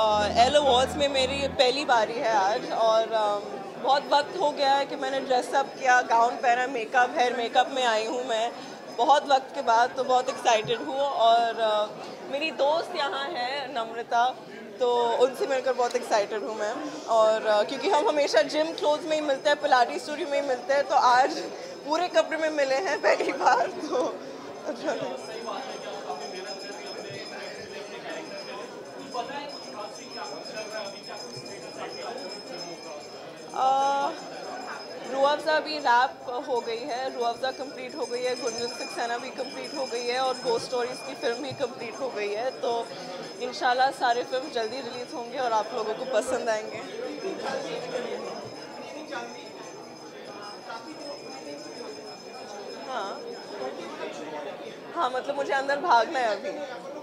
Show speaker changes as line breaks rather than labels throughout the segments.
L awards में मेरी पहली बारी है आज और बहुत वक्त हो गया है कि मैंने ड्रेसअप किया, गाउन पहना, मेकअप, हेयर मेकअप में आई हूँ मैं बहुत वक्त के बाद, तो बहुत एक्साइटेड हूँ। और मेरी दोस्त यहाँ है नम्रता, तो उनसे मिलकर बहुत एक्साइटेड हूँ मैं। और क्योंकि हम हमेशा जिम क्लोथ्स में ही मिलते हैं, पिलाटी स्टूडियो में ही मिलते हैं, तो आज पूरे कपड़े में मिले हैं पहली बार, तो अच्छा रूह अफ़ज़ा भी रैप हो गई है, रूह अफ़ज़ा कंप्लीट हो गई है, गुंजन सक्सेना भी कंप्लीट हो गई है और गोस्ट स्टोरीज़ की फ़िल्म भी कंप्लीट हो गई है। तो इंशाल्लाह सारे फिल्म जल्दी रिलीज़ होंगे और आप लोगों को पसंद आएंगे। हाँ हाँ, मतलब मुझे अंदर भागना है अभी।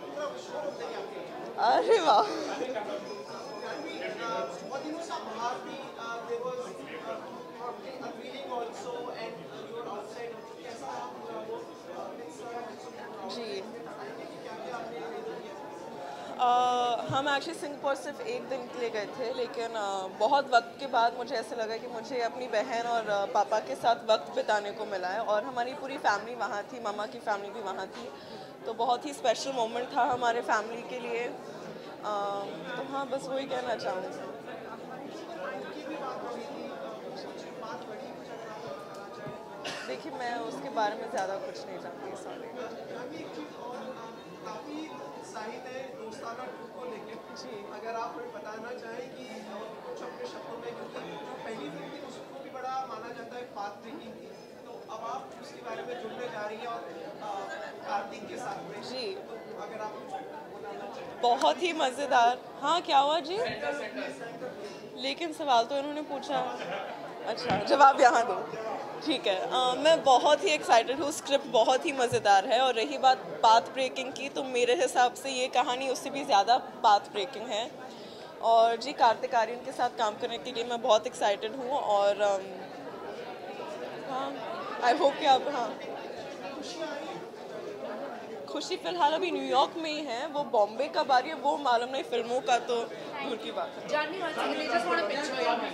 अरे वाह, जी हम एक्चुअली सिंगापुर सिर्फ एक दिन के लिए गए थे, लेकिन बहुत वक्त के बाद मुझे ऐसा लगा कि मुझे अपनी बहन और पापा के साथ वक्त बिताने को मिला है और हमारी पूरी फैमिली वहाँ थी, मामा की फैमिली भी वहाँ थी, तो बहुत ही स्पेशल मोमेंट था हमारे फैमिली के लिए। तो हाँ, बस वही कहना चाहूँगी। देखिए, मैं उसके बारे में ज़्यादा कुछ नहीं जानती, सॉरी। जी,
अगर आप हमें बताना चाहें कि कुछ अपने शब्दों में, क्योंकि जो पहली फिल्म थी उसको भी बड़ा माना जाता है पाथ ब्रेकिंग थी, तो अब आप उसके बारे में जुड़ने जा रही हैं और कार्तिक के साथ में,
जी,
तो अगर आप कुछ बताना चाहें।
बहुत ही मज़ेदार। हाँ, क्या हुआ जी? लेकिन सवाल तो इन्होंने पूछा। अच्छा, जवाब यहाँ दो। ठीक है, मैं बहुत ही एक्साइटेड हूँ, स्क्रिप्ट बहुत ही मज़ेदार है और रही बात पाथ ब्रेकिंग की, तो मेरे हिसाब से ये कहानी उससे भी ज़्यादा पाथ ब्रेकिंग है। और जी, कार्तिक आर्यन के साथ काम करने के लिए मैं बहुत एक्साइटेड हूँ और हाँ, आई होप कि आप हाँ। खुशी फ़िलहाल अभी न्यूयॉर्क में ही है, वो बॉम्बे कब आ रही है वो मालूम नहीं, फिल्मों का तो दूर की बात है।
Janvi, one second, I just want a picture of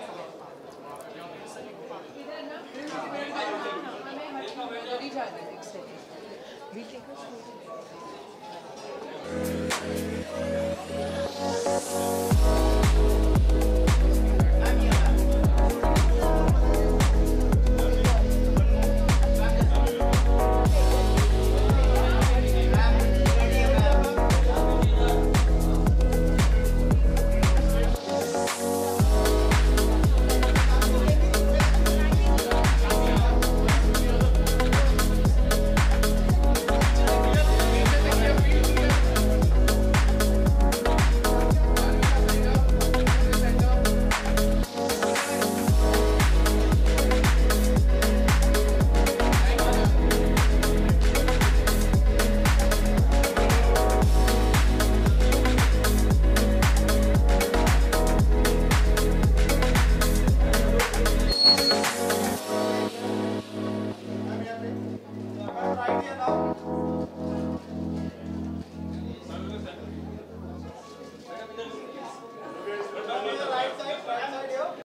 you. We take a photo.